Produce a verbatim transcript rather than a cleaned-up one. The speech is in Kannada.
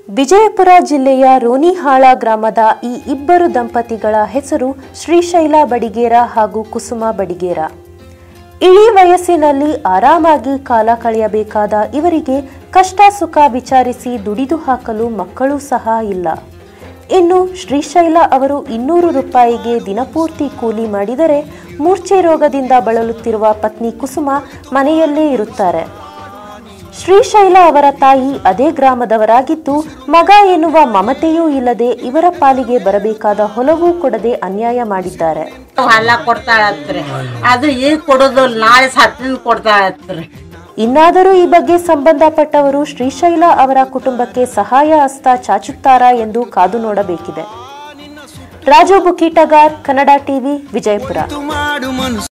ವಿಜಯಪುರ ಜಿಲ್ಲೆಯ ರೋನಿಹಾಳ ಗ್ರಾಮದ ಈ ಇಬ್ಬರು ದಂಪತಿಗಳ ಹೆಸರು ಶ್ರೀಶೈಲ ಬಡಿಗೇರ ಹಾಗೂ ಕುಸುಮ ಬಡಿಗೇರ. ಇಳಿ ವಯಸ್ಸಿನಲ್ಲಿ ಆರಾಮಾಗಿ ಕಾಲ ಕಳೆಯಬೇಕಾದ ಇವರಿಗೆ ಕಷ್ಟ ಸುಖ ವಿಚಾರಿಸಿ ದುಡಿದು ಹಾಕಲು ಮಕ್ಕಳೂ ಸಹ ಇಲ್ಲ. ಇನ್ನು ಶ್ರೀಶೈಲ ಅವರು ಇನ್ನೂರು ರೂಪಾಯಿಗೆ ದಿನಪೂರ್ತಿ ಕೂಲಿ ಮಾಡಿದರೆ ಮೂರ್ಛೆ ರೋಗದಿಂದ ಬಳಲುತ್ತಿರುವ ಪತ್ನಿ ಕುಸುಮ ಮನೆಯಲ್ಲೇ ಇರುತ್ತಾರೆ. ಶ್ರೀಶೈಲ ಅವರ ತಾಯಿ ಅದೇ ಗ್ರಾಮದವರಾಗಿದ್ದು ಮಗ ಎನ್ನುವ ಮಮತೆಯೂ ಇಲ್ಲದೆ ಇವರ ಪಾಲಿಗೆ ಬರಬೇಕಾದ ಹೊಲವೂ ಕೊಡದೆ ಅನ್ಯಾಯ ಮಾಡಿದ್ದಾರೆ. ಇನ್ನಾದರೂ ಈ ಬಗ್ಗೆ ಸಂಬಂಧಪಟ್ಟವರು ಶ್ರೀಶೈಲ ಅವರ ಕುಟುಂಬಕ್ಕೆ ಸಹಾಯ ಹಸ್ತ ಚಾಚುತ್ತಾರಾ ಎಂದು ಕಾದು ನೋಡಬೇಕಿದೆ. ರಾಜು ಬುಕಿಟಗಾರ್, ಕನ್ನಡ ಟಿವಿ, ವಿಜಯಪುರ.